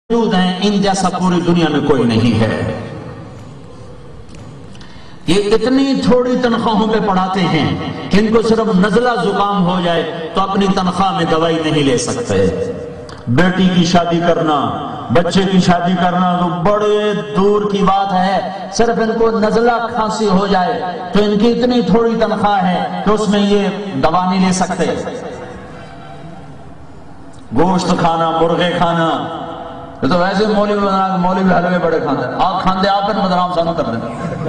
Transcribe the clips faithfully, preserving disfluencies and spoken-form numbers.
موجود ہیں، ان جیسا پوری دنیا میں کوئی نہیں ہے۔ یہ اتنی تھوڑی تنخواہوں پہ پڑھاتے ہیں کہ ان کو صرف نزلہ زکام ہو جائے تو اپنی تنخواہ میں دوائی نہیں لے سکتے۔ بیٹی کی شادی کرنا، بچے کی شادی کرنا تو بڑے دور کی بات ہے، صرف ان کو نزلہ کھانسی ہو جائے تو ان کی اتنی تھوڑی تنخواہ ہے کہ اس میں یہ دوا نہیں لے سکتے۔ گوشت کھانا، مرغے کھانا، یہ تو ویسے مولوی بنا مولوی حلوے بڑے کھاندے آپ کھاندے آپ پھر مدرام سانو کر دیں۔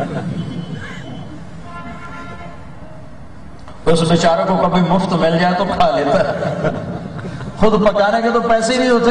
اس بیچارے کو کبھی مفت مل جائے تو کھا لیتا ہے، خود پکانے کے تو پیسے ہی نہیں ہوتے۔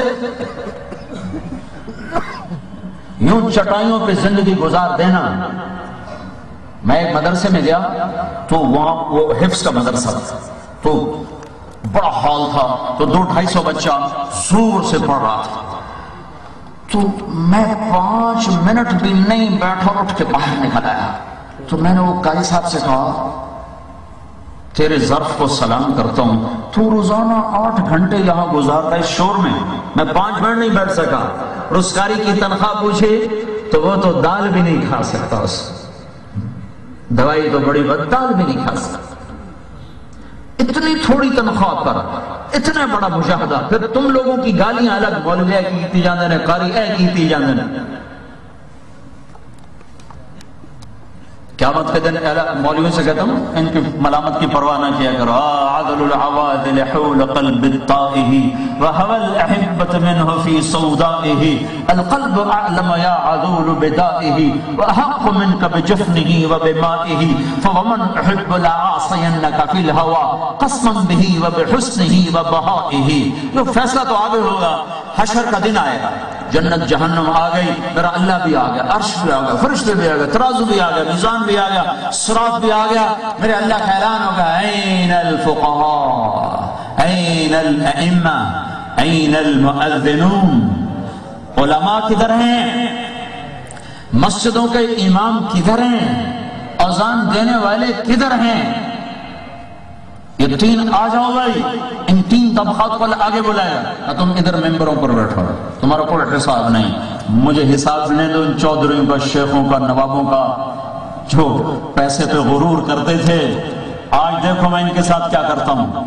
یوں چٹائیوں پہ زندگی گزار دینا۔ میں ایک مدرسے میں گیا تو وہاں وہ حفظ کا مدرسہ تھا، تو بڑا ہال تھا، تو دو ڈھائی سو بچہ زور سے پڑھ رہا تھا۔ تو میں پانچ منٹ بھی نہیں بیٹھا، اٹھ کے باہر نکل آیا۔ تو میں نے وہ قاری صاحب سے کہا تیرے ظرف کو سلام کرتا ہوں، تو روزانہ آٹھ گھنٹے یہاں گزارتا ہے اس شور میں، میں پانچ منٹ نہیں بیٹھ سکا۔ اور اس قاری کی تنخواہ پوچھے تو وہ تو دال بھی نہیں کھا سکتا، اس دوائی تو بڑی بد، دال بھی نہیں کھا سکتا۔ اتنی تھوڑی تنخواہ پر اتنا بڑا مجاہدہ، پھر تم لوگوں کی گالیاں الگ، مولوی اے کیتی جاندے نے، قاری اے کیتی جاندے نے۔ قیامت کے دن مولویوں سے کہتا ہوں ان کی ملامت کی پرواہ نہ کیا کرو۔ عادل العوادل حول قلب الطائه وهوى الاحبة منه في صودائه القلب اعلم يا عذول بدائه واحق منك بجفنه وبمائه فومن احب لعاصينك في الهوى قسما به وبحسنه وبهائه۔ یہ فیصلہ تو آگے ہوگا، حشر کا دن آئے گا، جنت جہنم آ گئی، میرا اللہ بھی آ گیا، عرش بھی آ گیا، فرشتے بھی آ گیا، ترازو بھی آ گیا، میزان بھی آ گیا، صراط بھی آ گیا، میرے اللہ کا اعلان ہوگا این الفقہاء این الائمہ این المؤذنون۔ علماء کدھر ہیں؟ مسجدوں کے امام کدھر ہیں؟ اذان دینے والے کدھر ہیں؟ یہ تین آ جاؤ بھائی، ان تین طبقات کو آگے بلائے گا۔ تم ادھر ممبروں پر بیٹھو، تمہارا کوئی حساب نہیں، مجھے حساب لے دو ان چودھریوں کا، شیخوں کا، نوابوں کا، جو پیسے پہ غرور کرتے تھے۔ آج دیکھو میں ان کے ساتھ کیا کرتا ہوں۔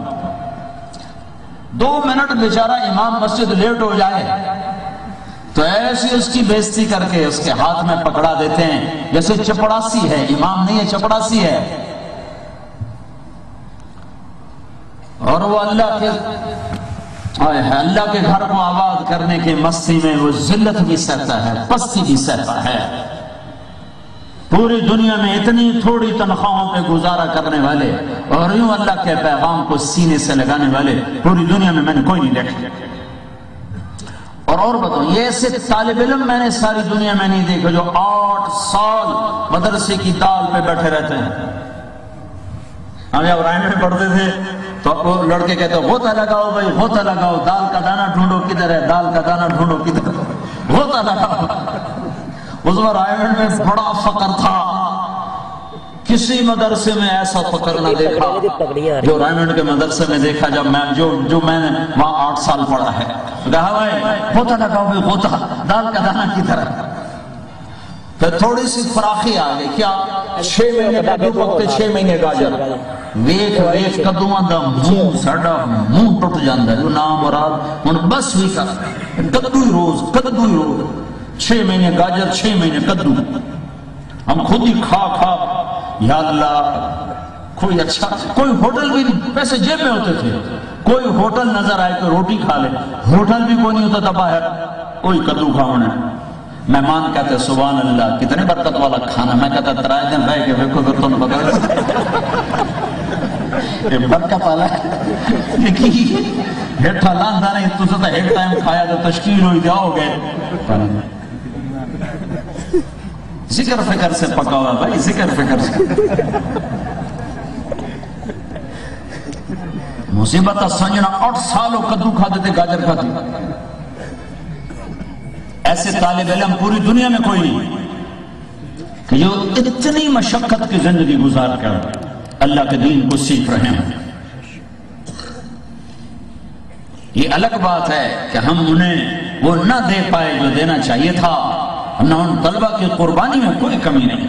دو منٹ بیچارہ امام مسجد لیٹ ہو جائے تو ایسی اس کی بےزتی کر کے اس کے ہاتھ میں پکڑا دیتے ہیں جیسے چپڑاسی ہے، امام نہیں ہے چپڑاسی ہے۔ اور وہ اللہ کے اللہ کے گھر کو آباد کرنے کے مستی میں وہ ذلت بھی سہتا ہے، پستی بھی سہتا ہے۔ پوری دنیا میں اتنی تھوڑی تنخواہوں پہ گزارا کرنے والے اور یوں اللہ کے پیغام کو سینے سے لگانے والے پوری دنیا میں میں نے کوئی نہیں دیکھا۔ اور اور بتاؤں، یہ ایسے طالب علم میں نے ساری دنیا میں نہیں دیکھا جو آٹھ سال مدرسے کی دال پہ بیٹھے رہتے ہیں۔ ہم جب رائن میں پڑھتے تھے تو وہ لڑکے کہتے ہیں غوطہ لگاؤ بھائی، غوطہ لگاؤ، دال کا دانہ ڈھونڈو کدھر ہے، دال کا دانہ ڈھونڈو کدھر ہے، غوطہ لگاؤ۔ اس میں رائمنڈ میں بڑا فقر تھا، کسی مدرسے میں ایسا فقر نہ دیکھا جو رائمنڈ کے مدرسے میں دیکھا جب میں جو جو میں نے وہاں آٹھ سال پڑھا ہے۔ کہا بھائی غوطہ لگاؤ بھائی، غوطہ، دال کا دانہ کدھر ہے۔ پھر تھوڑی سی فراخی آ گئی، کیا چھ مہینے کدو پکتے، چھ مہینے گاجر، ویک ویک کدوਆਂ ਦਾ ਮੂੰਹ ਸਾਡਾ ਮੂੰਹ ਟੁੱਟ ਜਾਂਦਾ ਹੈ، ਨਾ مراد ਹੁਣ بس ਵੀ ਕਰ کدو ہی روز کدو ہی روز، چھ مہینے گاجر، چھ مہینے کدو، ہم خود ہی کھا کھا یا اللہ۔ کوئی اچھا کوئی ہوٹل بھی نہیں، پیسے جیب میں ہوتے تھے، کوئی ہوٹل نظر آئے کہ روٹی کھا لے، ہوٹل بھی کوئی نہیں ہوتا تھا باہر، کوئی کدو کھاؤں نے۔ مہمان کہتے سبحان اللہ کتنے برکت والا کھانا، میں کہتا ترائے دن رہ کے دیکھو پھر تم بتا یہ برکت والا ہے ہیٹھا لاندہ نہیں، تو ستا ایک ٹائم کھایا تو تشکیل ہوئی جاؤ گے۔ ذکر فکر سے پکا ہوا بھائی، ذکر فکر سے۔ مصیبت سنجنا آٹھ سالوں کدو کھاتے تھے، گاجر کھاتے۔ ایسے طالب علم پوری دنیا میں کوئی نہیں کہ جو اتنی مشقت کی زندگی گزار کر اللہ کے دین کو سیکھ رہے ہیں۔ یہ الگ بات ہے کہ ہم انہیں وہ نہ دے پائے جو دینا چاہیے تھا، نہ ان طلبہ کی قربانی میں کوئی کمی نہیں۔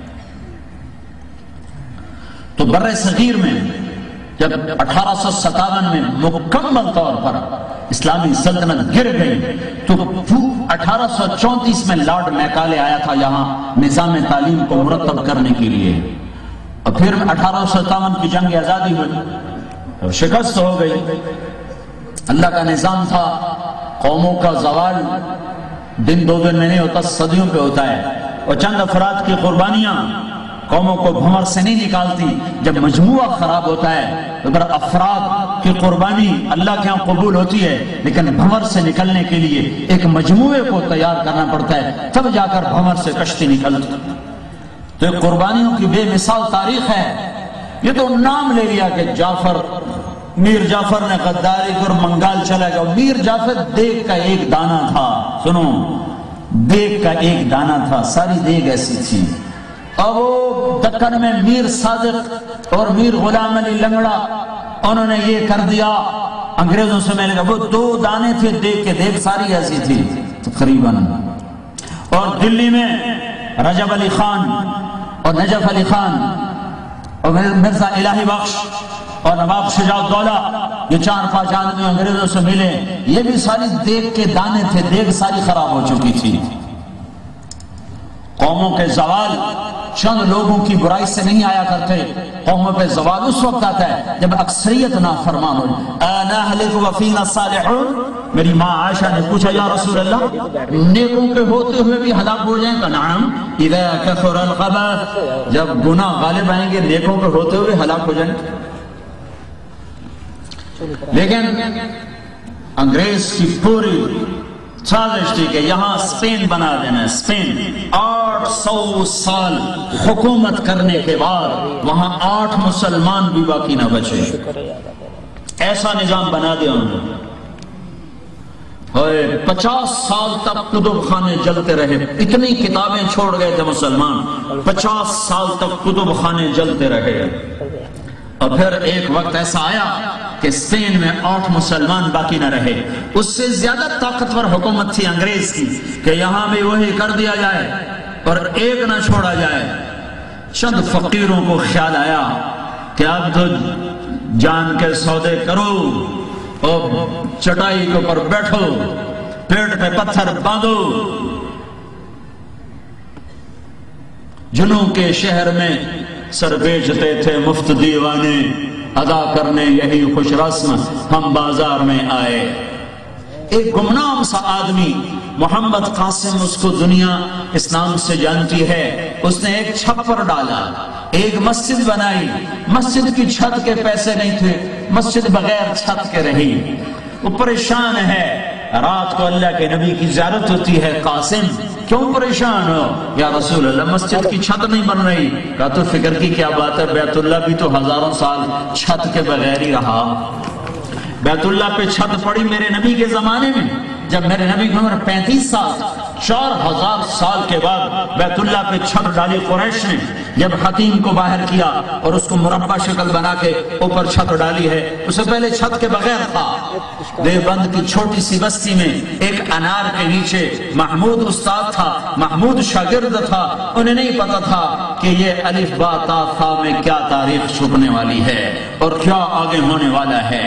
تو بر صغیر میں جب اٹھارہ سو ستاون میں مکمل طور پر اسلامی سلطنت گر گئی تو اٹھارہ سو چونتیس میں لارڈ میکالے آیا تھا یہاں نظام تعلیم کو مرتب کرنے کے لیے، اور پھر اٹھارہ سو ستاون کی جنگ آزادی ہوئی، شکست ہو گئی۔ اللہ کا نظام تھا، قوموں کا زوال دن دو دن میں نہیں ہوتا، صدیوں پہ ہوتا ہے، اور چند افراد کی قربانیاں قوموں کو بھنور سے نہیں نکالتی۔ جب مجموعہ خراب ہوتا ہے تو اگر افراد کی قربانی اللہ کے ہاں قبول ہوتی ہے، لیکن بھنور سے نکلنے کے لیے ایک مجموعے کو تیار کرنا پڑتا ہے، تب جا کر بھنور سے کشتی نکلتی۔ تو ایک قربانیوں کی بے مثال تاریخ ہے۔ یہ تو نام لے لیا کہ جعفر، میر جعفر نے غداری کر منگال چلا گیا۔ میر جعفر دیگ کا ایک دانہ تھا، سنو، دیگ کا ایک دانہ تھا، ساری دیگ ایسی تھی۔ اور وہ دکن میں میر صادق اور میر غلام علی لنگڑا، انہوں نے یہ کر دیا انگریزوں سے ملے گا، وہ دو دانے تھے دیگ کے، دیگ ساری ایسی تھی تقریباً۔ اور دلی میں رجب علی خان اور نجف علی خان اور مرزا الہی بخش اور نواب شجاع الدولہ، یہ چار پانچ آدمی انگریزوں سے ملے، یہ بھی ساری دیگ کے دانے تھے، دیگ ساری خراب ہو چکی تھی۔ قوموں کے زوال چند لوگوں کی برائی سے نہیں آیا کرتے، قوموں پہ زوال اس وقت آتا ہے جب اکثریت نافرمان ہو۔ اَنَهْلِكُ وَفِينَا الصَّالِحُونَ، میری ماں عائشہ نے پوچھا یا رسول اللہ نیکوں کے ہوتے ہوئے بھی ہلاک ہو جائیں گا؟ نعم اِذَا كَثُرَ الْخَبَثُ، جب گناہ غالب آئیں گے نیکوں کے ہوتے ہوئے ہلاک ہو جائیں گے۔ لیکن انگریز کی پوری سازش تھی کہ یہاں اسپین بنا دینا ہے، اسپین آٹھ سو سال حکومت کرنے کے بعد وہاں آٹھ مسلمان بھی باقی نہ بچے، ایسا نظام بنا دیا انہوں نے۔ اور پچاس سال تک کتب خانے جلتے رہے، اتنی کتابیں چھوڑ گئے تھے مسلمان، پچاس سال تک کتب خانے جلتے رہے۔ اور پھر ایک وقت ایسا آیا کہ اسپین میں آٹھ مسلمان باقی نہ رہے۔ اس سے زیادہ طاقتور حکومت تھی انگریز کی کہ یہاں بھی وہی کر دیا جائے اور ایک نہ چھوڑا جائے۔ چند فقیروں کو خیال آیا کہ اب تو جان کے سودے کرو اور چٹائی کے اوپر بیٹھو، پیٹ پہ پتھر باندھو۔ جنوں کے شہر میں سر بیچتے تھے مفت دیوانے، ادا کرنے یہی خوش رسم ہم بازار میں آئے۔ ایک گمنام سا آدمی محمد قاسم، اس کو دنیا اسلام سے جانتی ہے، اس نے ایک چھپر ڈالا، ایک مسجد بنائی، مسجد کی چھت کے پیسے نہیں تھے، مسجد بغیر چھت کے رہی۔ وہ پریشان ہے، رات کو اللہ کے نبی کی زیارت ہوتی ہے، قاسم کیوں پریشان ہو؟ یا رسول اللہ مسجد کی چھت نہیں بن رہی۔ کہا تو فکر کی کیا بات ہے، بیت اللہ بھی تو ہزاروں سال چھت کے بغیر ہی رہا۔ بیت اللہ پہ چھت پڑی میرے نبی کے زمانے میں، جب میرے نبی کی عمر پینتیس سال، چار ہزار سال کے بعد بیت اللہ پہ چھت ڈالی قریش نے۔ جب حتیم کو باہر کیا اور اس کو مربع شکل بنا کے اوپر چھت ڈالی ہے، اس سے پہلے چھت کے بغیر تھا۔ دیوبند کی چھوٹی سی بستی میں ایک انار کے نیچے محمود استاد تھا، محمود شاگرد تھا، انہیں نہیں پتا تھا کہ یہ الف با تا ثا میں کیا تاریخ چھپنے والی ہے اور کیا آگے ہونے والا ہے۔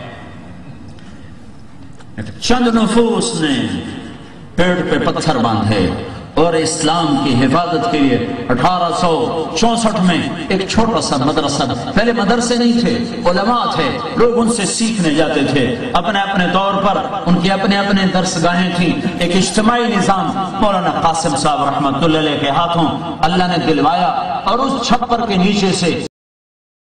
چند نفوس نے پیڑ پہ پتھر باندھے اور اسلام کی حفاظت کے لیے اٹھارہ سو چونسٹھ میں ایک چھوٹا سا مدرسہ، پہلے مدرسے نہیں تھے، علماء تھے، لوگ ان سے سیکھنے جاتے تھے اپنے اپنے طور پر، ان کی اپنے اپنے درسگاہیں تھیں۔ ایک اجتماعی نظام مولانا قاسم صاحب رحمت اللہ علیہ کے ہاتھوں اللہ نے دلوایا اور اس چھپر کے نیچے سے